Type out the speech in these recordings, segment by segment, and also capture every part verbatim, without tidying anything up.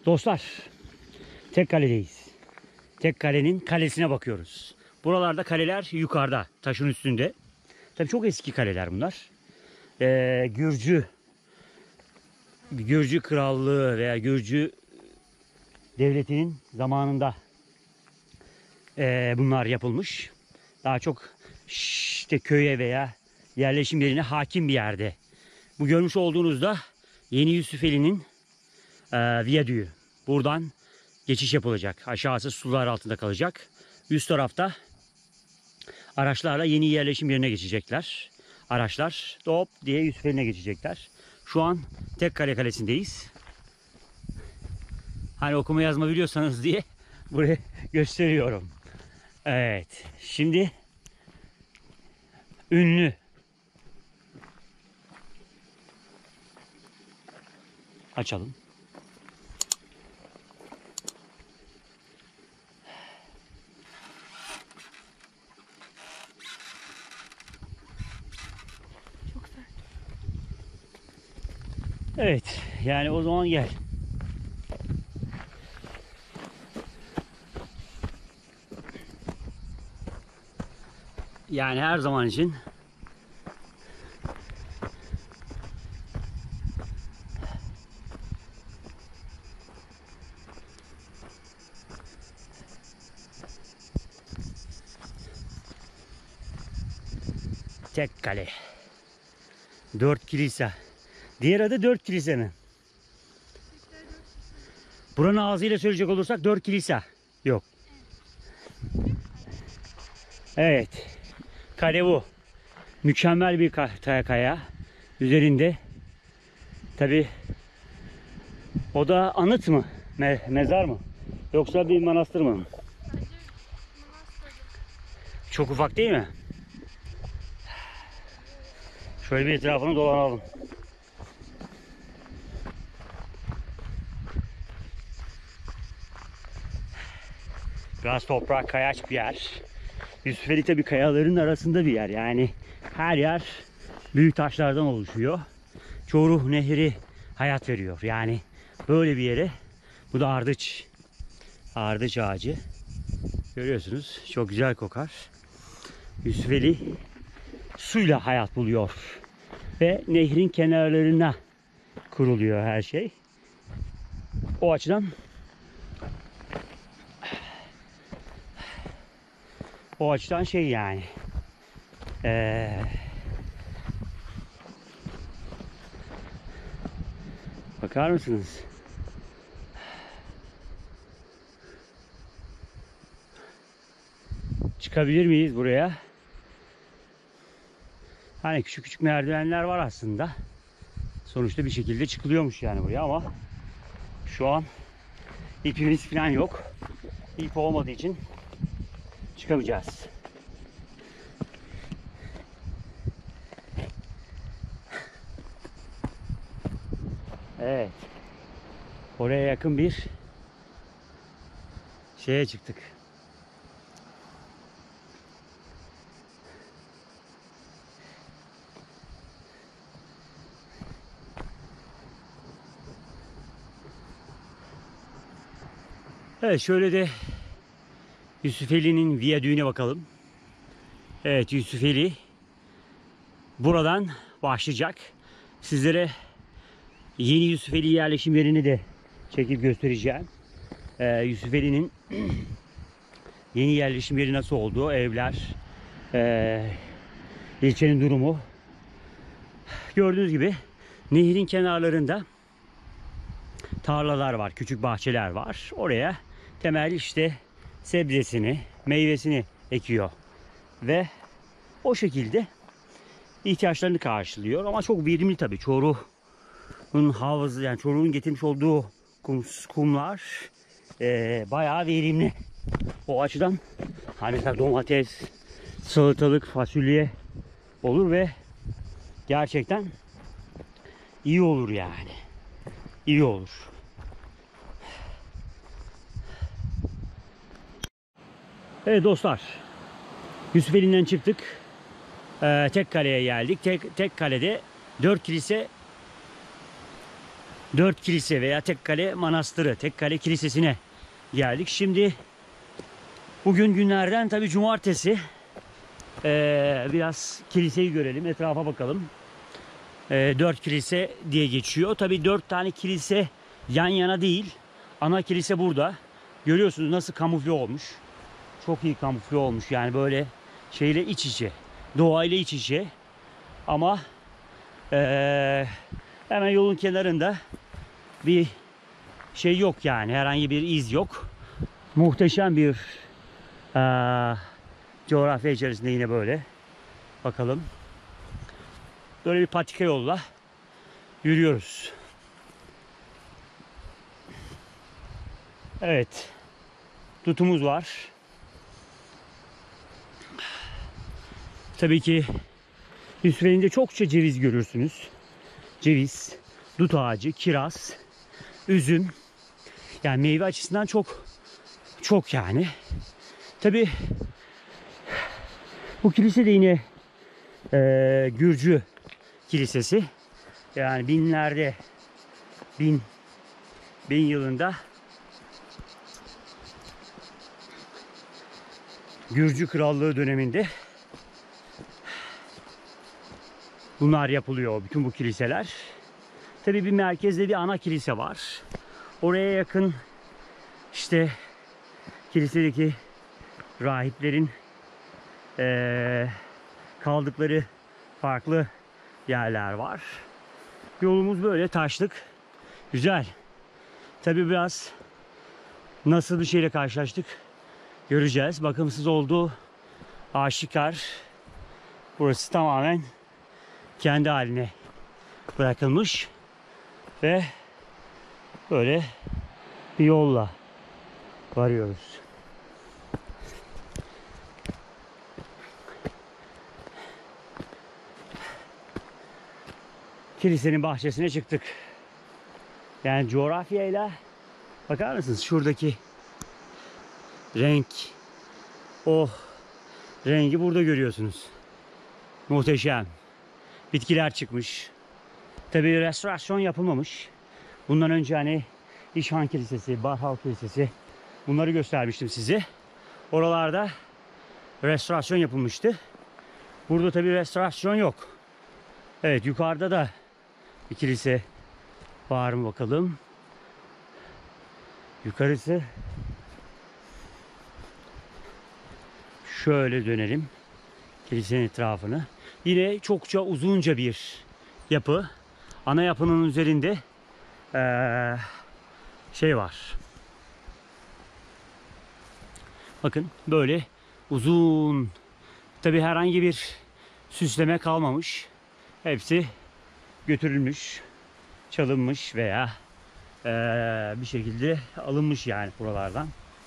Dostlar, Tekkale'deyiz. Tekkale'nin kalesine bakıyoruz. Buralarda kaleler yukarıda, taşın üstünde. Tabii çok eski kaleler bunlar. Ee, Gürcü Gürcü Krallığı veya Gürcü Devleti'nin zamanında e, bunlar yapılmış. Daha çok işte köye veya yerleşim yerine hakim bir yerde. Bu görmüş olduğunuzda Yeni Yusufeli'nin e, viyadüğü. Buradan geçiş yapılacak. Aşağısı sular altında kalacak. Üst tarafta araçlarla yeni yerleşim yerine geçecekler. Araçlar hop diye Yusufeli'ne geçecekler. Şu an Tekkale Kalesi'ndeyiz. Hani okuma yazma biliyorsanız diye burayı gösteriyorum. Evet. Şimdi ünlü açalım. Çok sert. Evet. Yani o zaman gel. Yani her zaman için Tekkale. Dört kilise. Diğer adı dört kilise mi? Buranın ağzıyla söyleyecek olursak dört kilise. Yok. Evet. Kale bu. Mükemmel bir kaya. Üzerinde. Tabi o da anıt mı? Me mezar mı? Yoksa bir manastır mı? Çok ufak değil mi? Şöyle bir etrafını dolanalım. Biraz toprak, kayaç bir yer. Yusufeli tabi kayaların arasında bir yer. Yani her yer büyük taşlardan oluşuyor. Çoruh Nehri hayat veriyor. Yani böyle bir yere. Bu da ardıç. Ardıç ağacı. Görüyorsunuz. Çok güzel kokar. Yusufeli suyla hayat buluyor. Ve nehrin kenarlarına kuruluyor her şey. O açıdan o açıdan şey yani ee, bakar mısınız? Çıkabilir miyiz buraya? Hani küçük küçük merdivenler var aslında. Sonuçta bir şekilde çıkılıyormuş yani buraya ama şu an ipimiz falan yok. İp olmadığı için çıkamayacağız. Evet. Oraya yakın bir şeye çıktık. Evet, şöyle de Yusufeli'nin viyadüğüne bakalım. Evet, Yusufeli buradan başlayacak. Sizlere Yeni Yusufeli yerleşim yerini de çekip göstereceğim. Ee, Yusufeli'nin yeni yerleşim yeri nasıl olduğu, evler, ee, ilçenin durumu. Gördüğünüz gibi nehrin kenarlarında tarlalar var, küçük bahçeler var. Oraya temel işte sebzesini, meyvesini ekiyor ve o şekilde ihtiyaçlarını karşılıyor. Ama çok verimli tabii. Çoruh'un havzı, yani Çoruh'un getirmiş olduğu kum, kumlar e, bayağı verimli. O açıdan hani mesela domates, salatalık, fasulye olur ve gerçekten iyi olur yani. İyi olur. Evet dostlar, Yusufeli'nden çıktık. Ee, Tekkale'ye geldik. Tek, Tekkale'de dört kilise Dört kilise veya Tekkale Manastırı, Tekkale Kilisesi'ne geldik. Şimdi bugün günlerden tabi cumartesi. Ee, biraz kiliseyi görelim, etrafa bakalım. Ee, dört kilise diye geçiyor. Tabi dört tane kilise yan yana değil. Ana kilise burada. Görüyorsunuz nasıl kamufle olmuş. Çok iyi kamufle olmuş. Yani böyle şeyle iç içe. Doğayla iç içe. Ama ee, hemen yolun kenarında bir şey yok yani. Herhangi bir iz yok. Muhteşem bir ee, coğrafya içerisinde yine böyle. Bakalım. Böyle bir patika yolla yürüyoruz. Evet. Tutumuz var. Tabii ki üstlerinde çokça ceviz görürsünüz. Ceviz, dut ağacı, kiraz, üzüm. Yani meyve açısından çok çok yani. Tabii bu kilise de yine e, Gürcü kilisesi. Yani binlerde bin bin yılında Gürcü Krallığı döneminde bunlar yapılıyor, bütün bu kiliseler. Tabii bir merkezde bir ana kilise var. Oraya yakın işte kilisedeki rahiplerin ee, kaldıkları farklı yerler var. Yolumuz böyle taşlık. Güzel. Tabii biraz nasıl bir şeyle karşılaştık göreceğiz. Bakımsız olduğu aşikar. Burası tamamen kendi haline bırakılmış ve böyle bir yolla varıyoruz. Kilisenin bahçesine çıktık. Yani coğrafyayla bakar mısınız? Şuradaki renk, o rengi burada görüyorsunuz. Muhteşem. Bitkiler çıkmış. Tabii restorasyon yapılmamış. Bundan önce hani İşhan Kilisesi, Barhal Kilisesi, bunları göstermiştim size. Oralarda restorasyon yapılmıştı. Burada tabii restorasyon yok. Evet, yukarıda da bir kilise var mı bakalım. Yukarısı şöyle dönelim kilisenin etrafını. Yine çokça uzunca bir yapı. Ana yapının üzerinde ee, şey var. Bakın böyle uzun. Tabi herhangi bir süsleme kalmamış. Hepsi götürülmüş, çalınmış veya ee, bir şekilde alınmış yani buralardan.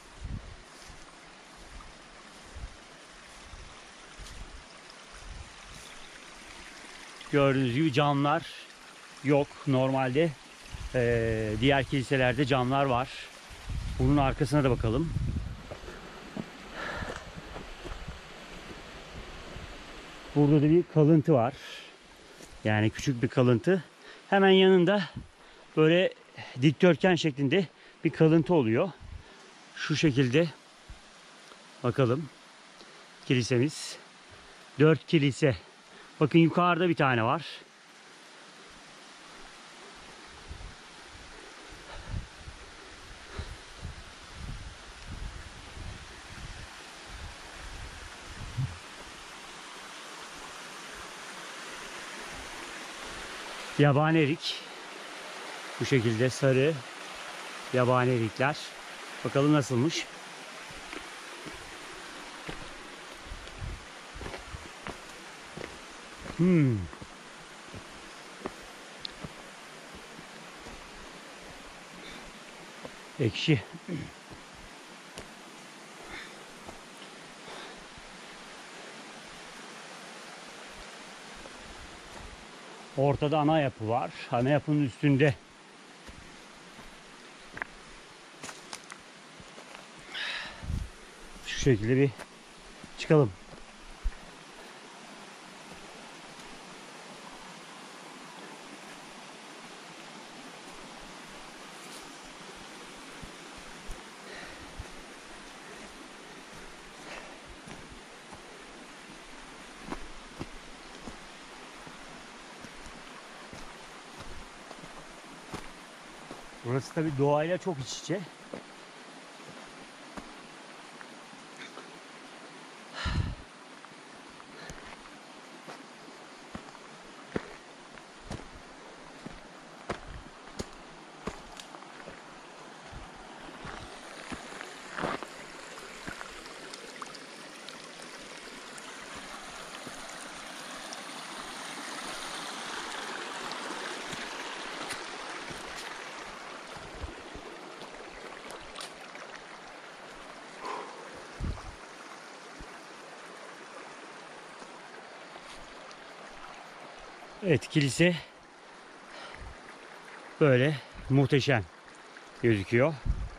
Gördüğünüz gibi camlar yok. Normalde ee, diğer kiliselerde camlar var. Bunun arkasına da bakalım. Burada da bir kalıntı var. Yani küçük bir kalıntı. Hemen yanında böyle dikdörtgen şeklinde bir kalıntı oluyor. Şu şekilde bakalım. Kilisemiz. Dört kilise. Bakın yukarıda bir tane var. Yabani erik. Bu şekilde sarı yabani erikler. Bakalım nasılmış. Hmm. Ekşi. Ortada ana yapı var. Ana yapının üstünde şu şekilde bir çıkalım. Burası tabii doğayla çok iç içe. Evet, kilise böyle muhteşem gözüküyor.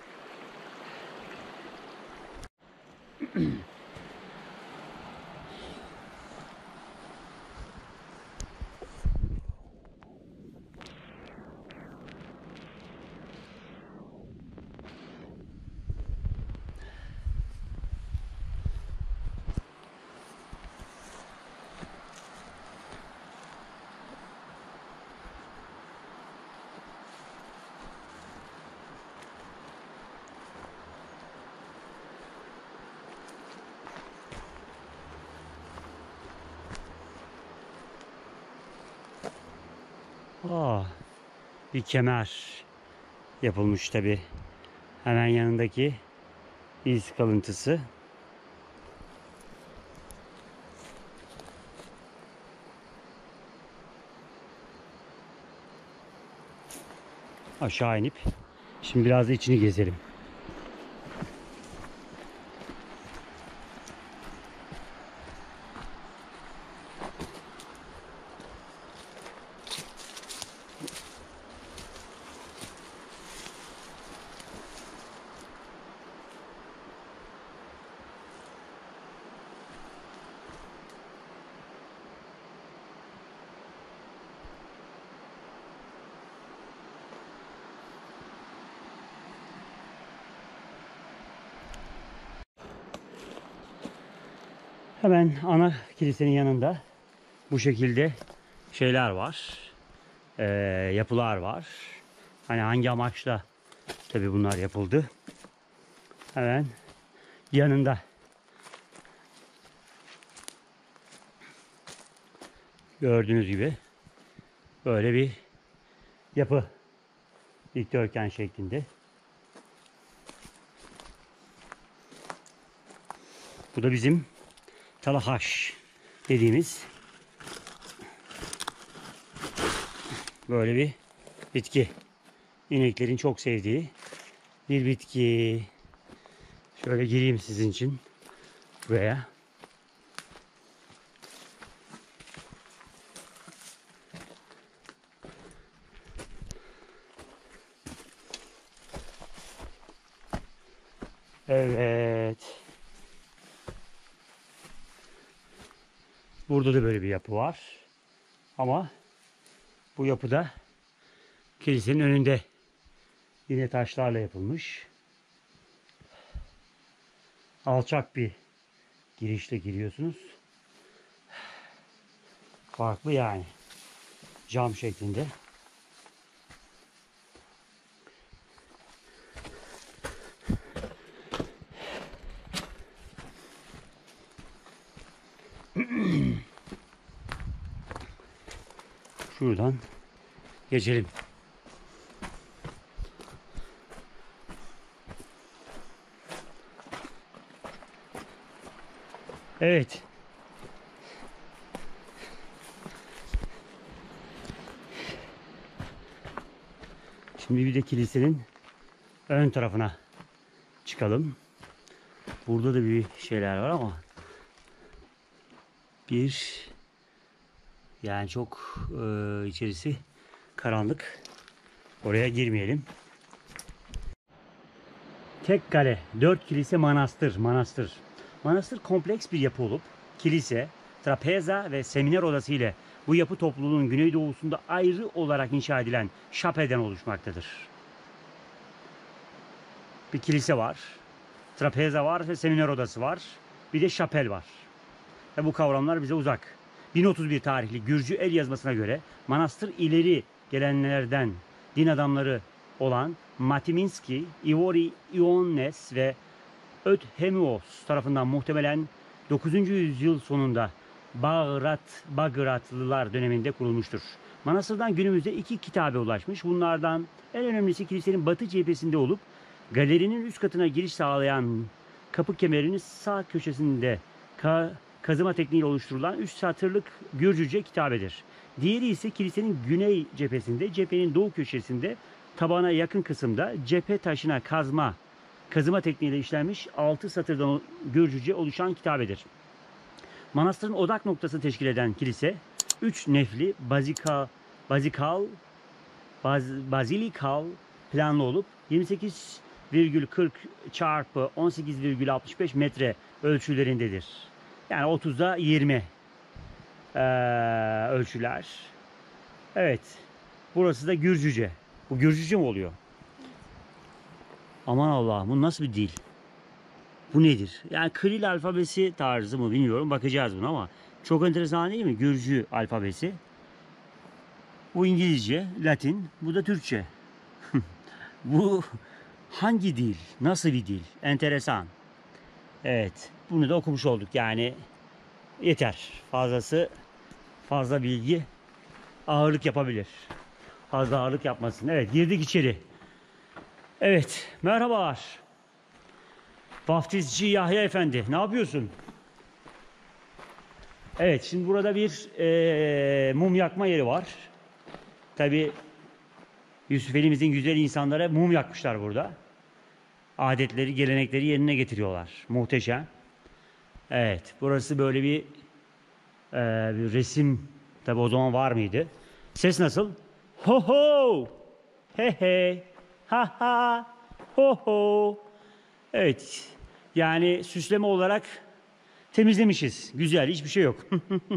Aa, bir kemer yapılmış tabi. Hemen yanındaki iz kalıntısı. Aşağı inip şimdi biraz da içini gezelim. Hemen ana kilisenin yanında bu şekilde şeyler var. Ee, yapılar var. Hani hangi amaçla tabi bunlar yapıldı. Hemen yanında gördüğünüz gibi böyle bir yapı, dikdörtgen şeklinde. Bu da bizim talahaş dediğimiz böyle bir bitki. İneklerin çok sevdiği bir bitki. Şöyle gireyim sizin için buraya. Evet. Burada da böyle bir yapı var. Ama bu yapıda kilisenin önünde yine taşlarla yapılmış. Alçak bir girişle giriyorsunuz. Farklı yani. Cam şeklinde. Şuradan geçelim. Evet. Şimdi bir de kilisenin ön tarafına çıkalım. Burada da bir şeyler var ama bir yani çok e, içerisi karanlık. Oraya girmeyelim. Tek kale, dört kilise, manastır, manastır. Manastır kompleks bir yapı olup kilise, trapeza ve seminer odası ile bu yapı topluluğunun güneydoğusunda ayrı olarak inşa edilen şapelden oluşmaktadır. Bir kilise var, trapeza var ve seminer odası var. Bir de şapel var. Ve bu kavramlar bize uzak. bin otuz bir tarihli Gürcü el yazmasına göre manastır ileri gelenlerden din adamları olan Matiminski, Ivori Ioannes ve Öthemios tarafından muhtemelen dokuzuncu yüzyıl sonunda Bağrat, Bagratlılar döneminde kurulmuştur. Manastırdan günümüzde iki kitabe ulaşmış. Bunlardan en önemlisi kilisenin batı cephesinde olup galerinin üst katına giriş sağlayan kapı kemerinin sağ köşesinde ka kazıma tekniğiyle oluşturulan üç satırlık Gürcüce kitabedir. Diğeri ise kilisenin güney cephesinde, cephenin doğu köşesinde tabana yakın kısımda cephe taşına kazma kazıma tekniğiyle işlenmiş altı satırdan Gürcüce oluşan kitabedir. Manastırın odak noktası teşkil eden kilise üç nefli bazikal, bazikal, baz, bazilikal planlı olup yirmi sekiz virgül kırk çarpı on sekiz virgül altmış beş metre ölçülerindedir. Yani otuzda yirmi ee, ölçüler. Evet. Burası da Gürcüce. Bu Gürcüce mi oluyor? Aman Allah'ım, bu nasıl bir dil? Bu nedir? Yani Kiril alfabesi tarzı mı bilmiyorum. Bakacağız buna ama çok enteresan değil mi? Gürcü alfabesi. Bu İngilizce, Latin, bu da Türkçe. Bu hangi dil? Nasıl bir dil? Enteresan. Evet, bunu da okumuş olduk. Yani yeter. Fazlası, fazla bilgi ağırlık yapabilir. Fazla ağırlık yapmasın. Evet, girdik içeri. Evet, merhabalar. Vaftizci Yahya Efendi, ne yapıyorsun? Evet, şimdi burada bir e, mum yakma yeri var. Tabi Yusufeli'mizin güzel insanlara mum yakmışlar burada. Adetleri, gelenekleri yerine getiriyorlar. Muhteşem. Evet, burası böyle bir, e, bir resim. Tabi o zaman var mıydı? Ses nasıl? Ho ho! He he! Ha ha! Ho ho! Evet, yani süsleme olarak temizlemişiz. Güzel, hiçbir şey yok.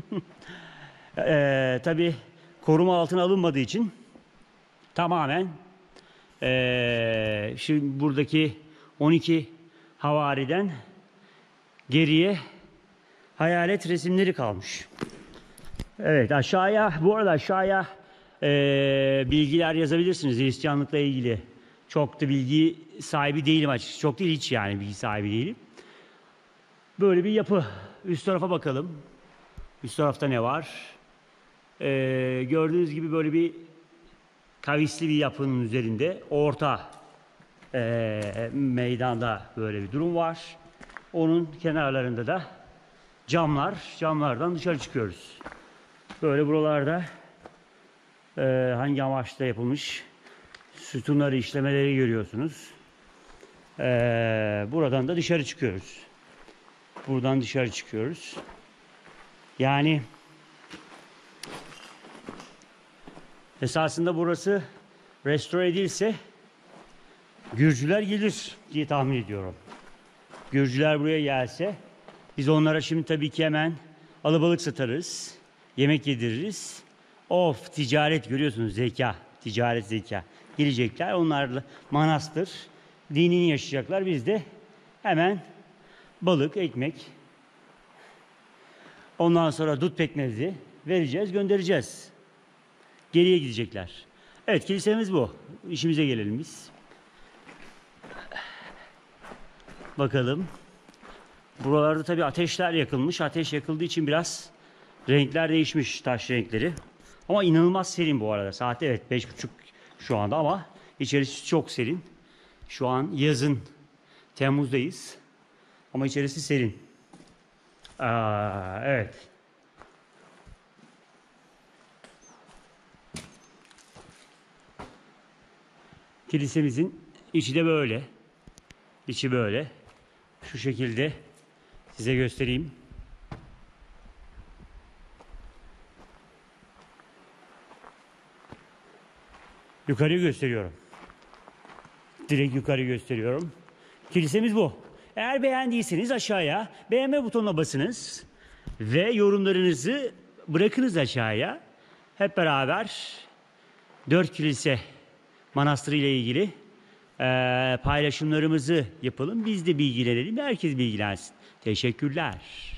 ee, tabii koruma altına alınmadığı için tamamen ee, şimdi buradaki on iki havariden geriye hayalet resimleri kalmış. Evet, aşağıya, bu arada aşağıya ee, bilgiler yazabilirsiniz Hristiyanlıkla ilgili. Çok da bilgi sahibi değilim açıkçası. Çok değil, hiç yani bilgi sahibi değilim. Böyle bir yapı. Üst tarafa bakalım. Üst tarafta ne var? Ee, gördüğünüz gibi böyle bir kavisli bir yapının üzerinde orta e, meydanda böyle bir durum var. Onun kenarlarında da camlar. Camlardan dışarı çıkıyoruz. Böyle buralarda e, hangi amaçla yapılmış sütunları, işlemeleri görüyorsunuz. Ee, buradan da dışarı çıkıyoruz. Buradan dışarı çıkıyoruz. Yani esasında burası restore edilse Gürcüler gelir diye tahmin ediyorum. Gürcüler buraya gelse biz onlara şimdi tabii ki hemen alabalık satarız. Yemek yediririz. Of, ticaret, görüyorsunuz, zeka. Ticaret, zeka. Gelecekler, onlarla manastır dinini yaşayacaklar. Biz de hemen balık, ekmek, ondan sonra dut pekmezi vereceğiz, göndereceğiz. Geriye gidecekler. Evet, kilisemiz bu. İşimize gelelim biz. Bakalım. Buralarda tabii ateşler yakılmış. Ateş yakıldığı için biraz renkler değişmiş, taş renkleri. Ama inanılmaz serin bu arada. Saat evet beş buçuk şu anda ama içerisi çok serin. Şu an yazın, Temmuz'dayız. Ama içerisi serin. Aa, evet. Kilisemizin içi de böyle. İçi böyle. Şu şekilde size göstereyim. Yukarıyı gösteriyorum. Direkt yukarı gösteriyorum. Kilisemiz bu. Eğer beğendiyseniz aşağıya beğenme butonuna basınız. Ve yorumlarınızı bırakınız aşağıya. Hep beraber dört kilise manastırı ile ilgili e, paylaşımlarımızı yapalım. Biz de bilgilenelim. Herkes bilgilensin. Teşekkürler.